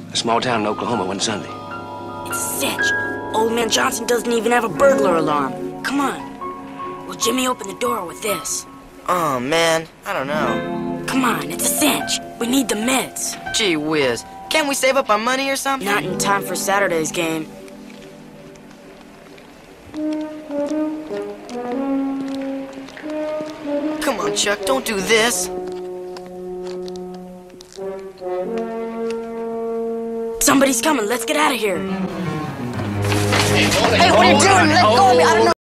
A small town in Oklahoma one Sunday. It's a cinch. Old Man Johnson doesn't even have a burglar alarm. Come on. Will Jimmy open the door with this? Oh, man, I don't know. Come on, it's a cinch. We need the mitts. Gee whiz. Can't we save up our money or something? Not in time for Saturday's game. Come on, Chuck, don't do this. Somebody's coming. Let's get out of here. Hey, what are you doing? Let go of me. I don't know.